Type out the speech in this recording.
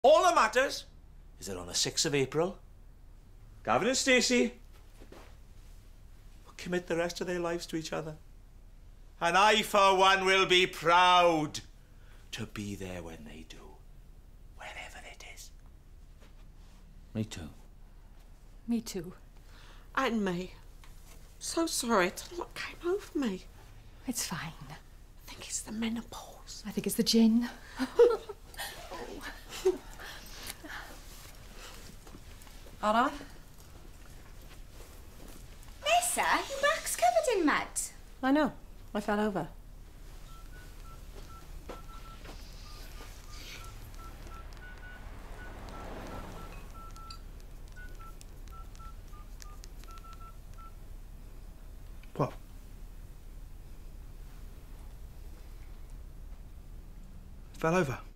All that matters is that on the 6th of April, Gavin and Stacey will commit the rest of their lives to each other. And I, for one, will be proud to be there when they do, wherever it is. Me too. Me too. And me. So sorry, it's what came over me. It's fine. I think it's the menopause. I think it's the gin. All right. Nessa, your back's covered in mud. I know. I fell over. What? Fell over?